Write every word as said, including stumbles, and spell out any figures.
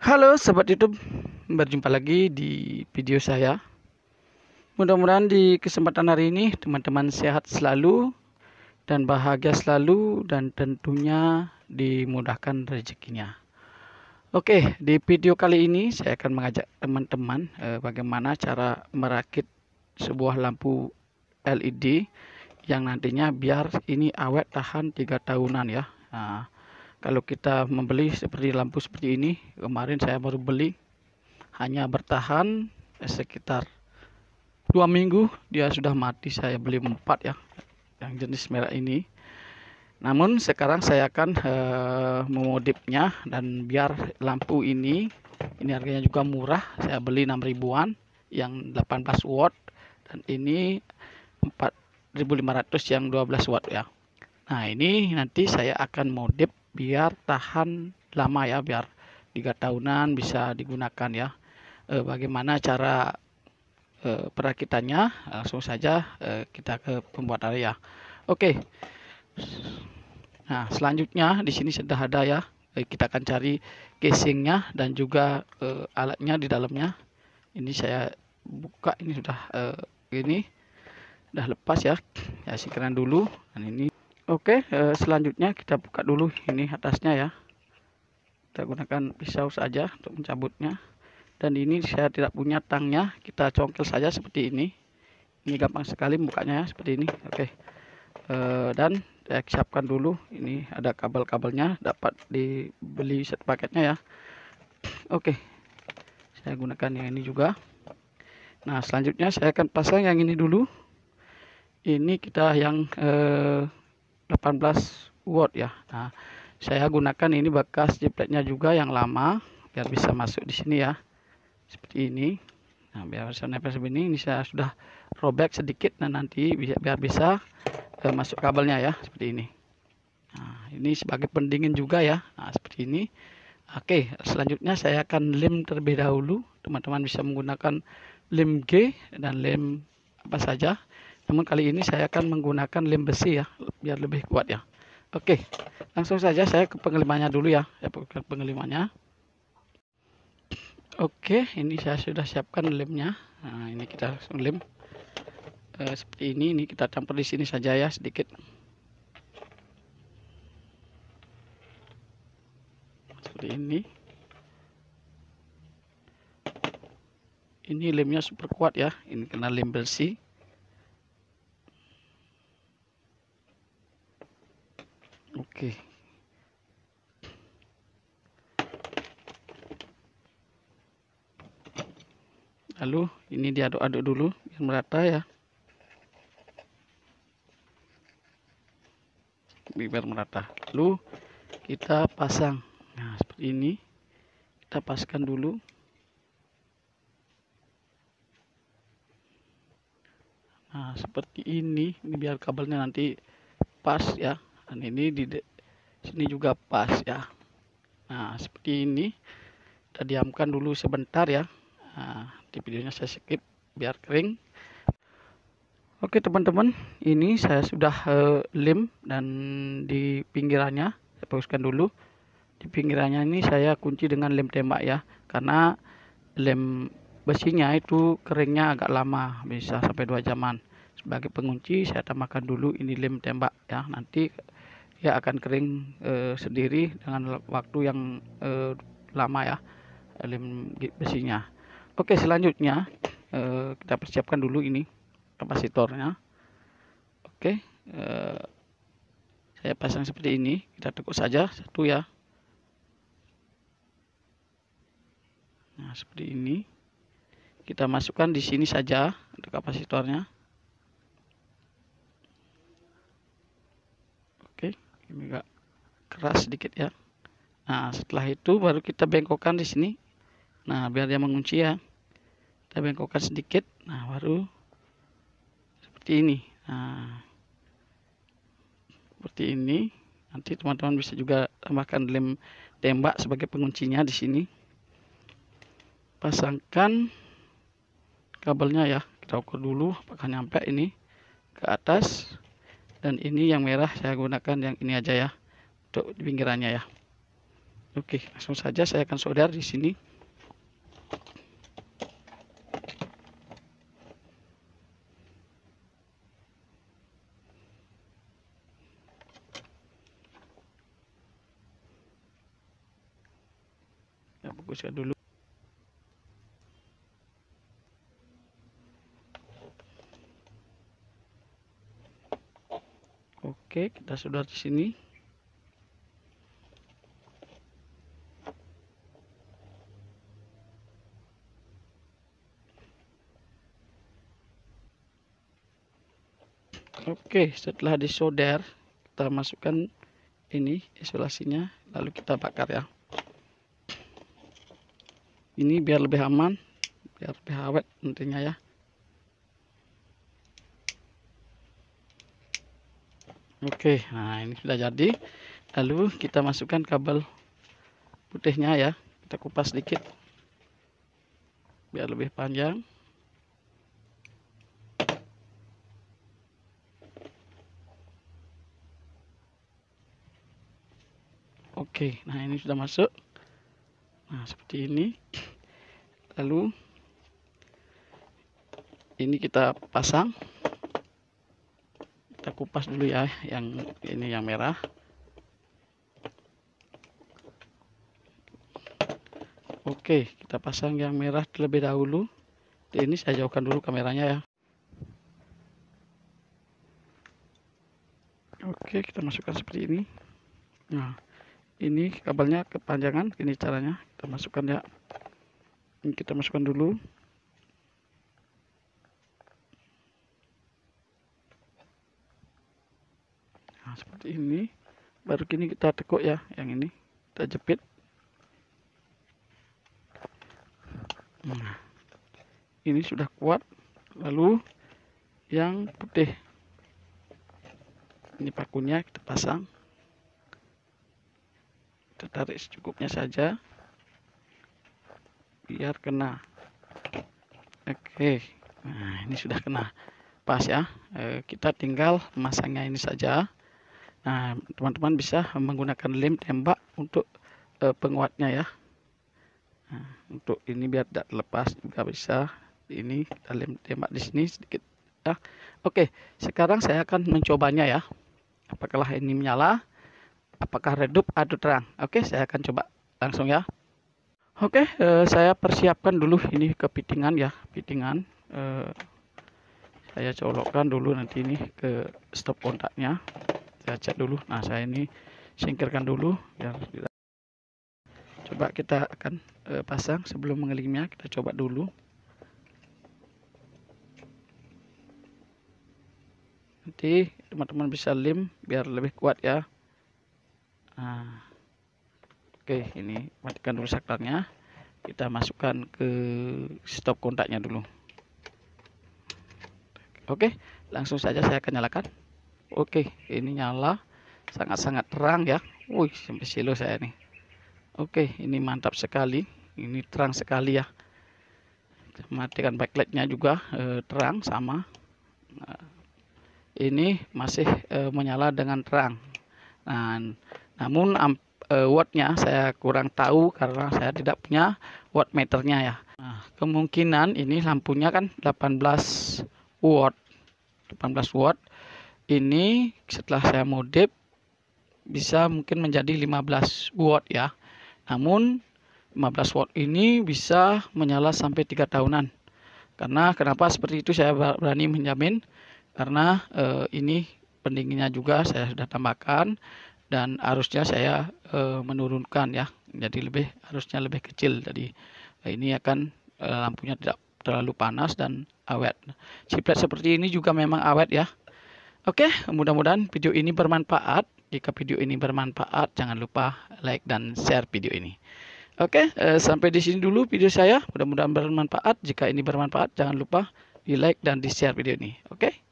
Halo Sobat YouTube, berjumpa lagi di video saya. Mudah-mudahan di kesempatan hari ini teman-teman sehat selalu dan bahagia selalu, dan tentunya dimudahkan rezekinya. Oke, di video kali ini saya akan mengajak teman-teman eh, bagaimana cara merakit sebuah lampu L E D yang nantinya biar ini awet tahan tiga tahunan ya. Nah, kalau kita membeli seperti lampu seperti ini, kemarin saya baru beli, hanya bertahan sekitar dua minggu dia sudah mati. Saya beli empat ya, yang jenis merah ini. Namun sekarang saya akan uh, memodifnya, dan biar lampu ini ini harganya juga murah. Saya beli enam ribuan yang delapan belas watt, dan ini empat ribu lima ratus yang dua belas watt ya. Nah, ini nanti saya akan modif biar tahan lama ya, biar tiga tahunan bisa digunakan ya. E, bagaimana cara e, perakitannya? Langsung saja e, kita ke pembuatan ya. Oke. Nah, selanjutnya di sini sudah ada ya. E, kita akan cari casingnya dan juga e, alatnya di dalamnya. Ini saya buka, ini sudah e, ini udah lepas ya. Ya, singkirkan dulu. Dan ini oke, eh, selanjutnya kita buka dulu ini atasnya ya. Kita gunakan pisau saja untuk mencabutnya. Dan ini saya tidak punya tangnya, kita congkel saja seperti ini. Ini gampang sekali bukanya ya, seperti ini. Oke, eh, dan saya siapkan dulu. Ini ada kabel-kabelnya, dapat dibeli set paketnya ya. Oke, saya gunakan yang ini juga. Nah, selanjutnya saya akan pasang yang ini dulu. Ini kita yang eh, delapan belas watt ya. Nah, saya gunakan ini bekas jepletnya juga yang lama biar bisa masuk di sini ya. Seperti ini. Nah, biar bisa nempel seperti ini. Ini saya sudah robek sedikit, dan nanti biar bisa eh, masuk kabelnya ya, seperti ini. Nah, ini sebagai pendingin juga ya. Nah, seperti ini. Oke, selanjutnya saya akan lem terlebih dahulu. Teman-teman bisa menggunakan lem G dan lem apa saja. Namun kali ini saya akan menggunakan lem besi ya, biar lebih kuat ya. Oke, langsung saja saya ke pengelimannya dulu ya. Saya ke pengelimannya. Oke, ini saya sudah siapkan lemnya. Nah, ini kita langsung lem e, seperti ini. Ini kita campur di sini saja ya, sedikit. Seperti ini. Ini lemnya super kuat ya. Ini kena lem bersih. Oke. Lalu ini diaduk-aduk dulu biar merata ya. Biar merata. Lalu kita pasang. Nah, seperti ini. Kita paskan dulu. Nah, seperti ini. Ini biar kabelnya nanti pas ya. Dan ini di sini juga pas ya. Nah, seperti ini. Kita diamkan dulu sebentar ya. Nah, di videonya saya skip biar kering. Oke teman-teman, ini saya sudah uh, lem, dan di pinggirannya saya fokuskan dulu. Di pinggirannya ini saya kunci dengan lem tembak ya, karena lem besinya itu keringnya agak lama, bisa sampai dua jaman. Sebagai pengunci saya tambahkan dulu ini lem tembak ya, nanti dia akan kering uh, sendiri dengan waktu yang uh, lama ya, lem besinya. Oke, selanjutnya uh, kita persiapkan dulu ini kapasitornya. Oke, uh, saya pasang seperti ini. Kita tekuk saja satu ya. Nah, seperti ini. Kita masukkan di sini saja untuk kapasitornya. Oke, ini agak keras sedikit ya. Nah, setelah itu baru kita bengkokkan di sini. Nah, biar dia mengunci ya. Kita bengkokkan sedikit. Nah, baru seperti ini. Nah, seperti ini. Nanti teman-teman bisa juga tambahkan lem tembak sebagai penguncinya di sini. Pasangkan kabelnya ya. Kita ukur dulu apakah nyampe ini ke atas. Dan ini yang merah saya gunakan yang ini aja ya, untuk pinggirannya ya. Oke, langsung saja saya akan solder di sini. Ya, baguskan dulu. Oke, kita solder di sini. Oke, setelah disolder, kita masukkan ini isolasinya, lalu kita bakar ya. Ini biar lebih aman, biar lebih awet nantinya ya. Oke, nah ini sudah jadi. Lalu kita masukkan kabel putihnya ya, kita kupas sedikit biar lebih panjang. Oke, nah ini sudah masuk. Nah, seperti ini. Lalu ini kita pasang. Kita kupas dulu ya, yang ini yang merah. Oke, kita pasang yang merah terlebih dahulu. Ini saya jauhkan dulu kameranya ya. Oke, kita masukkan seperti ini. Nah, ini kabelnya kepanjangan, ini caranya kita masukkan ya. Ini kita masukkan dulu. Nah, seperti ini. Baru kini kita tekuk ya, yang ini kita jepit. Nah, ini sudah kuat. Lalu yang putih, ini pakunya kita pasang. Kita tarik secukupnya saja biar kena. Oke, nah ini sudah kena pas ya. E, kita tinggal memasangnya ini saja. Nah, teman-teman bisa menggunakan lem tembak untuk e, penguatnya ya. Nah, untuk ini biar tidak lepas juga bisa. Ini kita lem tembak di sini sedikit ya. Oke, sekarang saya akan mencobanya ya. Apakah ini menyala? Apakah redup atau terang? Oke, saya akan coba langsung ya. Oke, eh, saya persiapkan dulu ini ke fittingan ya, fittingan. Eh, saya colokkan dulu nanti ini ke stop kontaknya. Saya cek dulu. Nah, saya ini singkirkan dulu biar tidak. Coba kita akan eh, pasang sebelum mengelimnya. Kita coba dulu. Nanti teman-teman bisa lem biar lebih kuat ya. Nah, oke, ini matikan dulu saklarnya. Kita masukkan ke stop kontaknya dulu. Oke, langsung saja saya akan nyalakan. Oke, ini nyala, sangat-sangat terang ya. Wih, sampai silo saya nih. Oke, ini mantap sekali. Ini terang sekali ya. Matikan backlightnya juga eh, terang sama. Nah, ini masih eh, menyala dengan terang. Nah, namun uh, wattnya saya kurang tahu karena saya tidak punya wattmeternya ya. Nah, kemungkinan ini lampunya kan delapan belas watt. delapan belas watt. Ini setelah saya modif bisa mungkin menjadi lima belas watt ya. Namun lima belas watt ini bisa menyala sampai tiga tahunan. Karena kenapa seperti itu saya berani menjamin karena uh, ini pendinginnya juga saya sudah tambahkan. Dan arusnya saya e, menurunkan ya, jadi lebih arusnya lebih kecil. Jadi e, ini akan e, lampunya tidak terlalu panas dan awet. Chiplet seperti ini juga memang awet ya. Oke, mudah-mudahan video ini bermanfaat. Jika video ini bermanfaat, jangan lupa like dan share video ini. Oke, e, sampai di sini dulu video saya. Mudah-mudahan bermanfaat. Jika ini bermanfaat, jangan lupa di like dan di share video ini. Oke.